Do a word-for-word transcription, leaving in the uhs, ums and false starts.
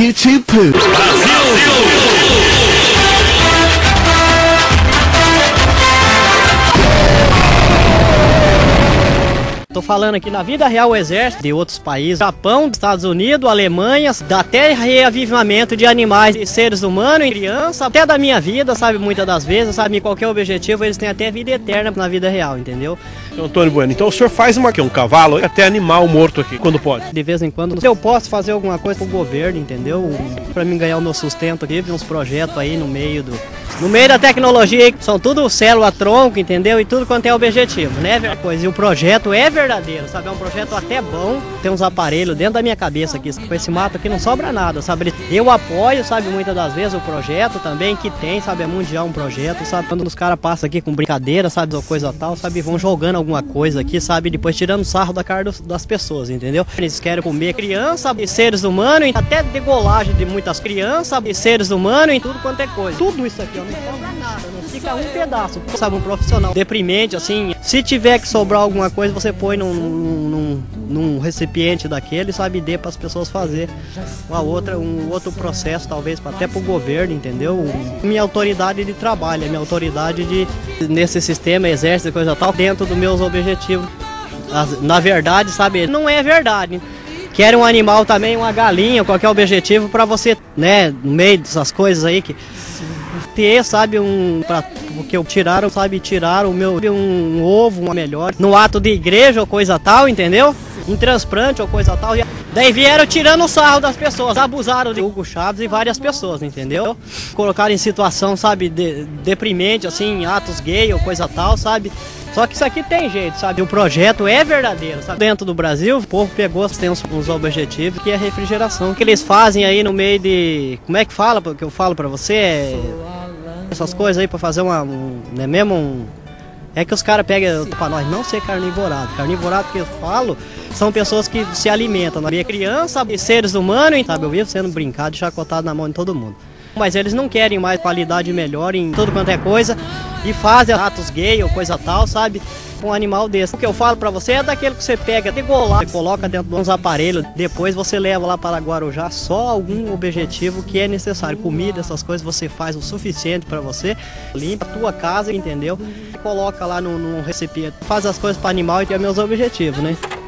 YouTube poop. Tô falando aqui na vida real, o exército de outros países, Japão, Estados Unidos, Alemanha, dá até reavivamento de animais, de seres humanos, crianças, até da minha vida, sabe, muitas das vezes, sabe, qualquer objetivo, eles têm até vida eterna na vida real, entendeu? Antônio Bueno, então o senhor faz uma, um cavalo, até animal morto aqui, quando pode? De vez em quando, eu posso fazer alguma coisa pro governo, entendeu? Pra mim ganhar o meu sustento, tive uns projetos aí no meio do... No meio da tecnologia, são tudo célula-tronco, entendeu? E tudo quanto é objetivo, né? Pois, e o projeto é verdadeiro, sabe? É um projeto até bom. Tem uns aparelhos dentro da minha cabeça aqui. Com esse mato aqui não sobra nada, sabe? Eu apoio, sabe, muitas das vezes o projeto também que tem, sabe? É mundial um projeto, sabe? Quando os caras passam aqui com brincadeira, sabe? Ou coisa tal, sabe? Vão jogando alguma coisa aqui, sabe? Depois tirando sarro da cara dos, das pessoas, entendeu? Eles querem comer criança e seres humanos, até degolagem de muitas crianças e seres humanos e tudo quanto é coisa. Tudo isso aqui, ó. Não sobra nada, não fica um pedaço, sabe, um profissional deprimente, assim, se tiver que sobrar alguma coisa, você põe num, num, num recipiente daquele, sabe, e dê para as pessoas fazer uma outra, um outro processo, talvez, até para o governo, entendeu? Minha autoridade de trabalho, minha autoridade de, nesse sistema, exército e coisa tal, dentro dos meus objetivos, na verdade, sabe, não é verdade. Quer um animal também, uma galinha, qualquer objetivo para você, né, no meio dessas coisas aí que ter, sabe, um, pra, porque eu tiraram, sabe, tiraram o meu, um, um ovo, uma melhor, no ato de igreja ou coisa tal, entendeu? Em transplante ou coisa tal, daí vieram tirando o sarro das pessoas, abusaram de Hugo Chávez e várias pessoas, entendeu? Colocaram em situação, sabe, de, deprimente, assim, atos gay ou coisa tal, sabe? Só que isso aqui tem jeito, sabe? O projeto é verdadeiro, sabe? Dentro do Brasil, o povo pegou, tem uns, uns objetivos, que é a refrigeração. O que eles fazem aí no meio de... Como é que fala, que eu falo pra você? É... Essas coisas aí pra fazer uma... Um, não é mesmo um... É que os caras pegam pra nós não ser carnivorado. Carnivorado que eu falo são pessoas que se alimentam. É criança e seres humanos, sabe? Eu vivo sendo brincado e chacotado na mão de todo mundo. Mas eles não querem mais qualidade melhor em tudo quanto é coisa e fazem atos gay ou coisa tal, sabe? Com um animal desse. O que eu falo pra você é daquele que você pega, degolar, você coloca dentro de uns aparelhos, depois você leva lá para Guarujá só algum objetivo que é necessário. Comida, essas coisas, você faz o suficiente pra você, limpa a tua casa, entendeu? E coloca lá no, no recipiente, faz as coisas para animal e que é meus objetivos, né?